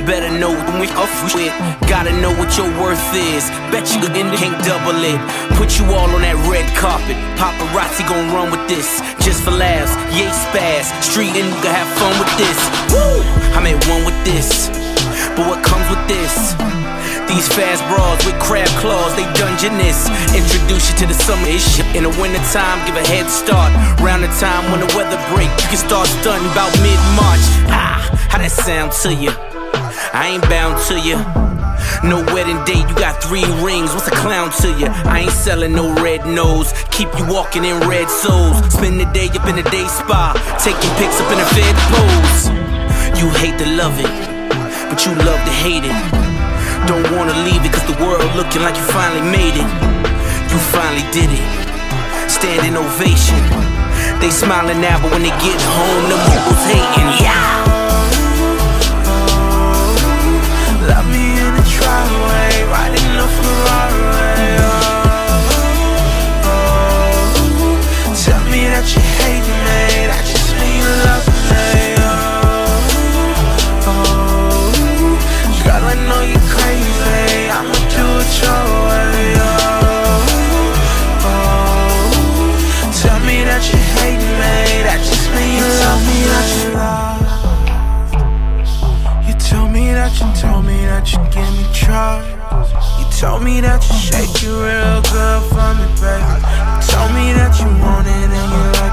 better know when we off with. Gotta know what your worth is. Bet you can't double it. Put you all on that red carpet. Paparazzi gon' run with this. Just for laughs, yay spaz. Street and gonna have fun with this. Woo! I'm at one with this. But what comes with this? These fast bras with crab claws, they dungeonist. Introduce you to the summer-ish shit. In the winter time, give a head start. Round the time when the weather break, you can start stunting about mid-March. Ah, how that sound to you? I ain't bound to you. No wedding date, you got 3 rings, what's a clown to you? I ain't selling no red nose, keep you walking in red souls. Spend the day up in the day spa, taking pics up in a fed pose. You hate to love it, but you love to hate it. Don't wanna leave it cause the world looking like you finally made it. You finally did it. Standing ovation. They smiling now but when they get home the people's hating. Yeah. Love me in a driveway, riding a Ferrari. Tell me that you hate me, that just mean you love me. Girl, I know you're crazy, I'ma do it your way. Tell me that you hate me, that just mean you love me. You told me that you give me trust. You told me that you shake it real good for me, baby. You told me that you want it and you like